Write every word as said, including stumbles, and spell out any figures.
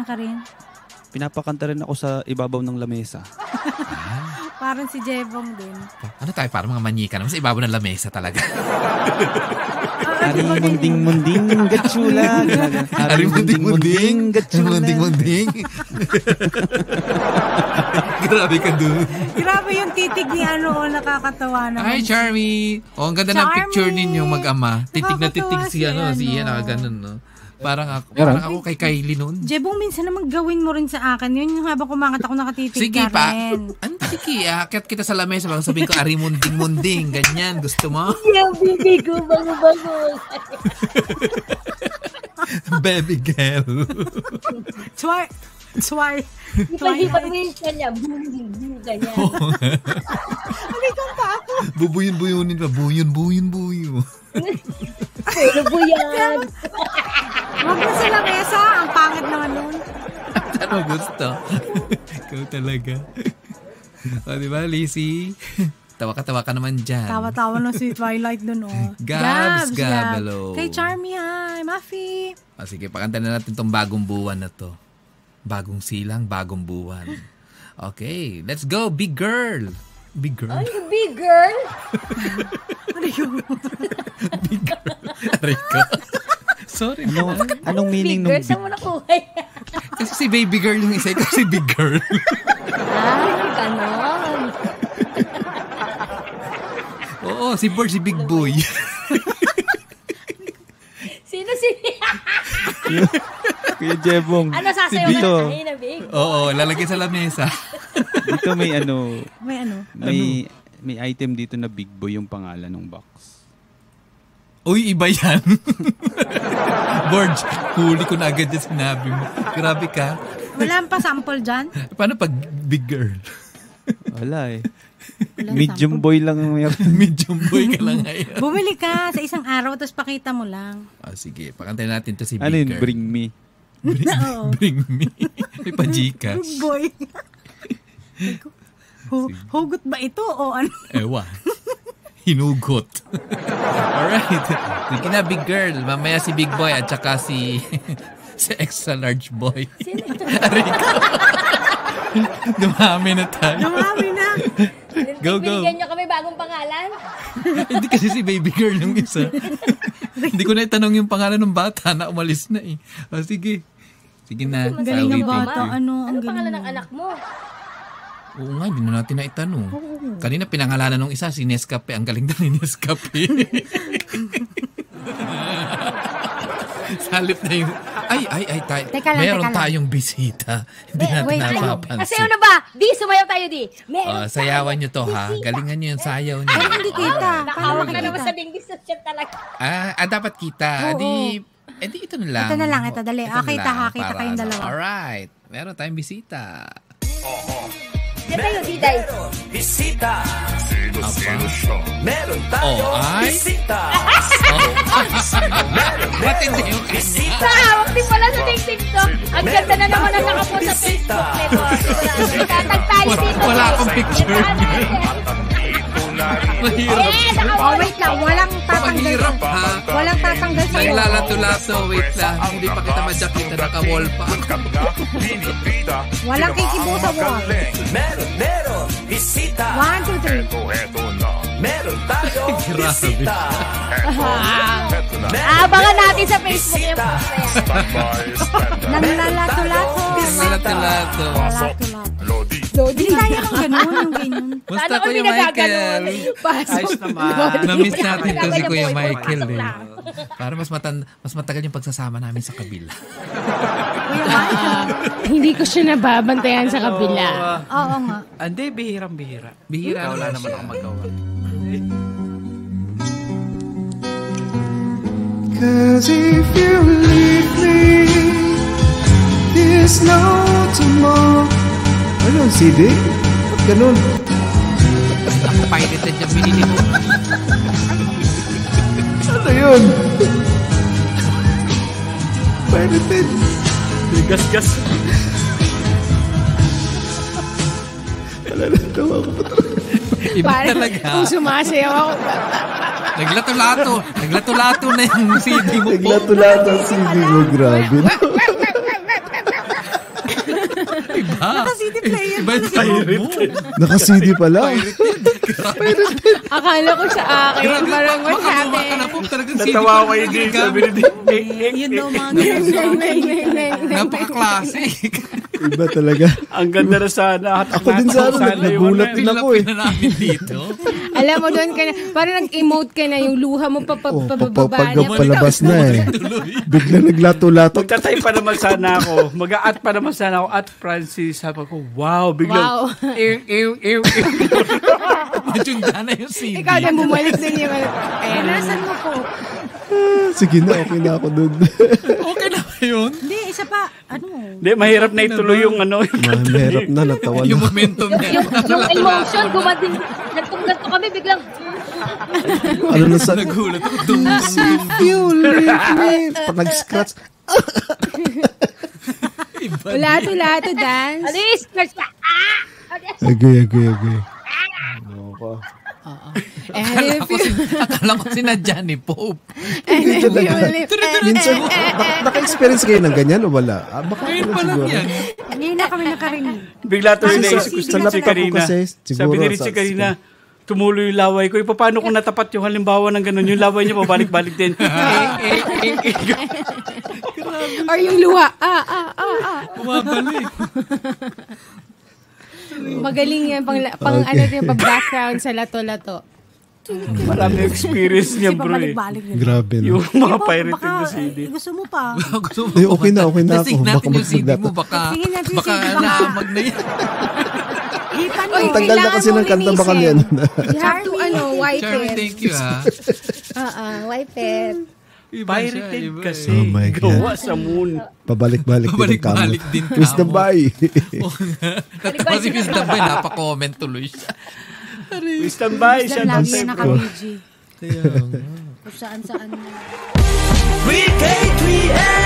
ka rin? Pinapakanta rin ako sa ibabaw ng lamesa. Parang si Jebong din. Ano tayo? Parang mga manyika naman sa ibabaw ng lamesa talaga. Ari munding-munding gatsula. Ari munding-munding gatsula. Munding-munding. Grabe ka doon. Grabe yung titig ni ano, nakakatawa naman. Hi, Charmy. Oh, ang ganda ng picture ninyo mag-ama. Titig na titig si ano, si Ian, ah, ganun, no? Parang ako, parang ako kay Kylie noon. Jebong, minsan naman gawin mo rin sa akin. Yun yung habang kumakanta ko nakatitig sige, ka rin. Sige pa. Ano, sige, akit kita sa lamesa. Bang sabihin ko, ari munding-munding. Ganyan, gusto mo? Yung bibi ko, bago-bago. Baby girl. Twy. Twy. Ipahipat mo yung kanya. Buming-buming, ganyan. Alikan pa ako. Bubuyin-buyunin pa. Buyin-buyin-buyo. Pero buyan. Huwag mo sa lamesa. Ang pangit naman nun. Ano gusto? Ikaw talaga. O, diba, Lizzie? Tawa-katawa ka naman dyan. Tawa-tawa na si Twilight dun, oh. Gabs, Gabs, Gab, hello. Kay Charmy, hi. Mafi. O, sige, pakanta na natin tong bagong buwan na to. Bagong silang, bagong buwan. Okay, let's go. Big girl. Big girl. Ay, big girl. Big girl. Rico. Sorry. Ano, anong meaning big girl? ng Saan mo nakuha? Kasi si baby girl yung isa, ito si big girl. Ay, ganon. Oo, si Bird, si big boy. Sino si... Kuya Jebong. Ano sasayaw Dito. na tayo na big? Oo, lalagay sa lamesa. Dito may ano, May ano? may may item dito na Big Boy yung pangalan ng box. Uy, iba yan. Borge, huli ko na agad yung sinabi mo. Grabe ka. Wala pa sample dyan? Paano pag big girl? Wala eh. Wala Medium sample. boy lang ang meron. Medium boy ka lang ngayon. Bumili ka sa isang araw tapos pakita mo lang. Oh, sige, pakantayin natin to si big Ano yun? girl. Bring me. Bring, Oo. bring me. May pa-Gcash. Big boy. Hu- hugot ba ito o ano? Ewan. Hinugot. Alright. Sige na, big girl. Mamaya si big boy at saka si si extra large boy. Rico. Dumami na tayo. Dumami na. Go, go. Binigyan nyo kami bagong pangalan? Hindi kasi si baby girl yung isa. Hindi ko na itanong yung pangalan ng bata na umalis na eh. O, sige. Sige na. Ang galing ng Sawi, thank bata. you. Ano, Ano ang galing pangalan ng mo. anak mo? Oo nga, hindi na natin na itanong. Kanina pinangalanan ng isa, si Nescafe. Ang galing na ni Nescafe. Salip na yung... Ay, ay, ay, tayo. Teka lang, meron teka lang. tayong bisita. Hindi natin wait, ano? napapansin. Kasi ano ba? Di, sumayaw tayo di. Meron Oh, sayawan nyo to ha. Galingan nyo yung sayaw nyo. Ay, hindi kita. Paano Nakawag na naman makikita? sa dingdis na siya talaga. Ah, ah, dapat kita. Oo. Di, eh di ito na lang. Ito na lang, ito, dali. Ito Ah, na kita lang, ha, kita para kayong ano. dalawa. Alright. Meron tayong bisita. Diyan tayo, Diday. Bisita. Meron Oh, tayo ay? bisita. Matindi yung Bisita. Hawak din pala sa dingding to. Ang ganda na naman ang nakapo sa Facebook nito. Tatag tayo dito. Wala akong picture niya. Mahirap. Eh, nakawa. Oh, wait lang. Walang tatanggal. Mahirap ha. Walang tatanggal sa wall. Naglalato-lato. Wait lang. Hindi pa kita madjakita. Naka-wall pa. Walang kikibo sa wall. Meron, meron. Bisita. One, two, three. Meron tayo bisita. Abangan natin sa Facebook yung Bisita. Nanglalato-lato. Naglalato-lato. Nanglalato-lato. Hindi kaya ng ganun, yung ganyan. Basta Kuya Michael. Pasok. Na-miss natin to si Pasok. Kuya Pasok. Michael Pasok eh. lang. Para mas matan mas matagal yung pagsasama namin sa kabila. Kuya Michael. Hindi ko siya nababantayan sa kabila. Oo nga. Hindi, bihirang-bihira. Bihira Wala naman naman siya. akong magawa. Cause if you leave me, there's no tomorrow. Ano, C D? Ba't ganun? Pirated yung binili mo. Ano yun? Pirated. Gas-gas. Wala na, tawa ko pa. Iba Parang talaga. kung sumasayaw ako, Naglato-lato. Naglato-lato na yung C D mo po. Naglato-lato ang C D mo, grabe. Iba. Naka-C D player. Iba yung sound mo. Akala ko sa akin. Parang what Makaluha ka happened? na po. Talagang C D Natawa ko kayo din. Sabi ni Dick. Yun daw mga ganun. Napaka-classic. Iba talaga. Ang ganda na sana. Ako din sana, nagulat din ako eh. Pinapin na namin dito. Alam mo doon ka na, parang nag-emote ka na, yung luha mo pa, pa, Oh, pababa niya. papalabas na eh. Bigla naglato-lato. Magtatay pa naman sana ako. Mag-a-at pa naman sana ako. At Francis. Sabi ko, wow. Biglang, Wow. ew, ew, ew, ew. Matyunda na yung C D. Ikaw din bumalik din yung ano. Eh, nasan mo po? Sige na, okay na ako dun. Okay na ba yun? Hindi, isa pa. Ano? Hindi, mahirap na ituloy yung ano. Mahirap na, natawa Yung na. momentum niya. Yung, yung emotion, gumating, gantung-ganto kami, biglang, Ano na sa... Nagulat ako. Dum, You leave me. Pag nag-scratch. Lato-lato dance. alis, nurse ka, ah! Alis. Agay, agay, agay. Eh, Akala ko, akala ko sinadya ni Pope. Hindi talaga. Minsan, bak- naka-experience kayo ng ganyan o wala? Ah, baka Ngayon ako pa lang siguro. yan. Ngayon na kami nakarinig. Bigla tuloy Kasi na sa- isip ko sa si laptop ko Karina. kasi, siguro Sabi ni Richie sa- Karina, tumuloy yung laway ko. E, paano kung natapat yung halimbawa ng ganun? Yung laway niya pabalik-balik din. Eh, eh, eh, eh. Or yung luha. Ah, ah, ah, ah. Bumabalik. Magaling yan. Pang, pang Okay. ano din, pang background sa lato-lato. Marami experience niya, Kasi bro. Eh. pabalik-balik din. Grabe na. Yung mga Baka, pirating na C D. eh, gusto mo pa. Gusto mo Eh, okay na, okay na ako. Lasing Baka natin yung C D magpagdata. mo. Baka, Tingin natin yung baka C D, baka- naamag na yan. Ipan mo. Oy, Ang tagal na kasi ng kanta, baka yan. You have to, ano, wipe Charmy, it. thank you ha. Ah, ah, wipe it. Iba siya, Pirated iba kasi. Oh my God. Gawa sa moon. Pabalik-balik din ang Pabalik-balik kamo. din Twist the kamo. bay. Natawa si Miss Dabay, napaka-comment tuloy siya. Stand by. Shout out Lagi sa yan bro. naka-B G. Kung saan-saan. Weekend three M